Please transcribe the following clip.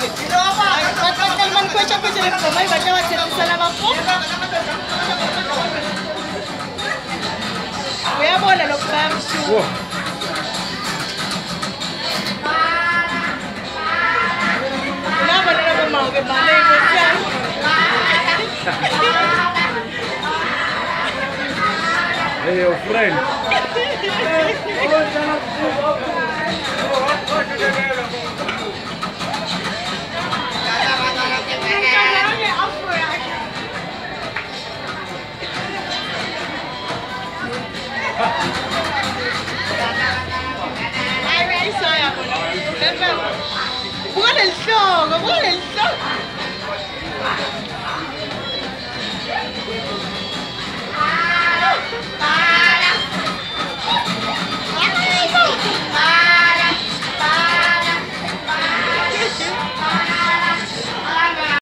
Batman kwesha kwesha lekoma ibajja bateesala bafo. Uyabona lokubamshu. Nabona nabo mange mane ngotya. Hey, your friend. Buona il gioco, buona il gioco!